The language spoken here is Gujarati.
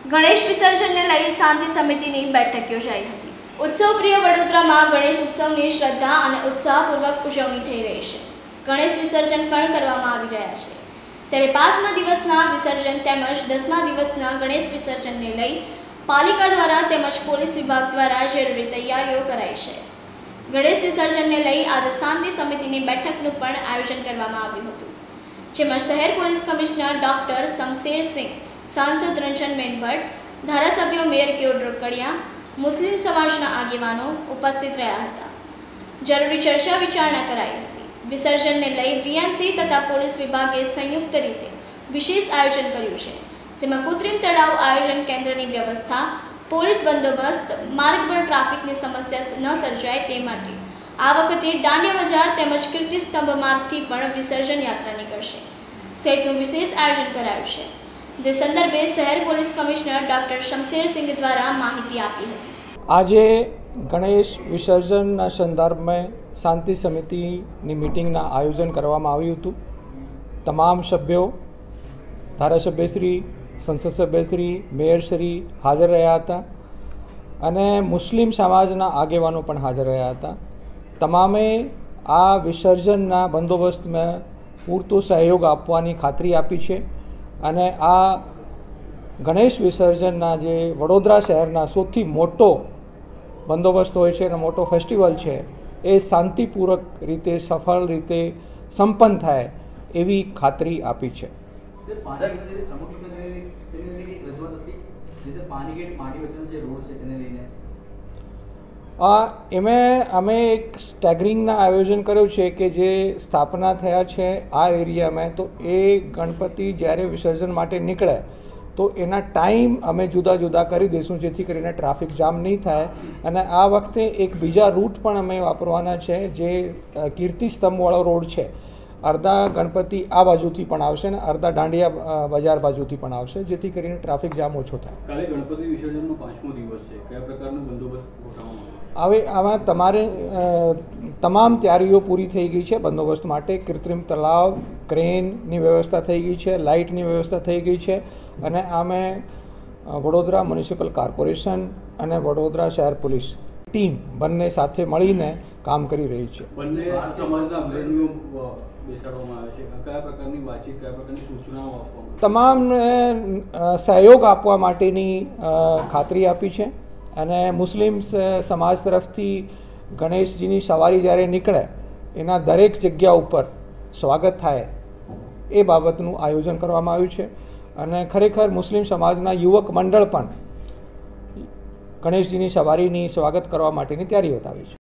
ગણેશ વિસર્જનને લઈ શાંતિ સમિતિની બેઠક યોજાઈ હતી। ઉત્સવપ્રિય વડોદરામાં ગણેશ ઉત્સવની શ્રદ્ધા અને ઉત્સાહપૂર્વક ઉજવણી થઈ રહી છે। ગણેશ વિસર્જન પણ કરવામાં આવી રહ્યા છે, ત્યારે 5મા દિવસના વિસર્જન તેમજ 10મા દિવસના ગણેશ વિસર્જનને લઈ પાલિકા દ્વારા તેમજ પોલીસ વિભાગ દ્વારા જરૂરી તૈયારીઓ કરાઈ છે। ગણેશ વિસર્જનને લઈ આજે શાંતિ સમિતિની બેઠકનું પણ આયોજન કરવામાં આવ્યું હતું, જેમાં શહેર police commissioner doctor Shamsher Singh, सांसद रंजनबेन भट्ट, धारासभ्यो मेयर केवल रोकड़िया, मुस्लिम समाजना आगेवानो उपस्थित रह्या हता। जरूरी चर्चा विचारणा कराई हती। विसर्जन ने लई वीएमसी तथा पोलीस विभागे संयुक्त रीते विशेष आयोजन कर्युं छे, जेमां कृत्रिम तळाव आयोजन केन्द्रनी व्यवस्था, पोलीस बंदोबस्त, मार्ग पर ट्राफिकनी समस्या न सर्जाय ते माटे आ वखते दांडिया बजार तेमज कीर्ति स्तंभ मार्गथी पण विसर्जन यात्रा निकळशे सहितनुं विशेष आयोजन करायुं छे, જે સંદર્ભે શહેર police commissioner doctor Shamsher Singh દ્વારા માહિતી આપી હતી। આજે ગણેશ વિસર્જનના સંદર્ભમાં શાંતિ સમિતિની મીટિંગના આયોજન કરવામાં આવ્યું હતું। તમામ સભ્યો, ધારાસભ્યશ્રી, સંસદ સભ્યશ્રી, મેયરશ્રી હાજર રહ્યા હતા અને મુસ્લિમ સમાજના આગેવાનો પણ હાજર રહ્યા હતા। તમામે આ વિસર્જનના બંદોબસ્તમાં પૂરતો સહયોગ આપવાની ખાતરી આપી છે અને આ ગણેશ વિસર્જનના જે વડોદરા શહેરના સૌથી મોટો બંદોબસ્ત હોય છે અને મોટો ફેસ્ટિવલ છે એ શાંતિપૂર્વક રીતે સફળ રીતે સંપન્ન થાય એવી ખાતરી આપી છે। અમે એક સ્ટેગરિંગના આયોજન કર્યું છે કે જે સ્થાપના થયા છે આ એરિયામાં, તો એ ગણપતિ જ્યારે વિસર્જન માટે નીકળે તો એના ટાઈમ અમે જુદા જુદા કરી દઈશું, જેથી કરીને ટ્રાફિક જામ નહીં થાય। અને આ વખતે એક બીજા રૂટ પણ અમે વાપરવાના છે, જે કીર્તિ સ્તંભવાળો રોડ છે। અડધા ગણપતિ આ બાજુથી પણ આવશે અને અડધા દાંડિયા બજાર બાજુથી પણ આવશે, જેથી કરીને ટ્રાફિક જામ ઓછો થાય। કાલે ગણપતિ વિસર્જનનો 5મો દિવસ છે, કયા પ્રકારનો બંદોબસ્ત ગોઠવવામાં હવે આમાં તમારે તમામ તૈયારીઓ પૂરી થઈ ગઈ છે બંદોબસ્ત માટે। કૃત્રિમ તળાવ, ક્રેનની વ્યવસ્થા થઈ ગઈ છે, લાઇટની વ્યવસ્થા થઈ ગઈ છે અને આમે વડોદરા મ્યુનિસિપલ કોર્પોરેશન અને વડોદરા શહેર પોલીસ ટીમ બંને સાથે મળીને કામ કરી રહી છે। બંને સમાજના અગ્રણીઓ બેસાડવામાં આવે છે, કયા પ્રકારની વાતચીત, કયા પ્રકારની સૂચનાઓ આપવામાં તમામ સહયોગ આપવા માટેની ખાતરી આપી છે અને મુસ્લિમ સમાજ તરફથી ગણેશજીની સવારી જ્યારે નીકળે એના દરેક જગ્યા ઉપર સ્વાગત થાય એ બાબતનું આયોજન કરવામાં આવ્યું છે અને ખરેખર મુસ્લિમ સમાજના યુવક મંડળ પણ ગણેશજીની સવારીની સ્વાગત કરવા માટેની તૈયારી બતાવી છે।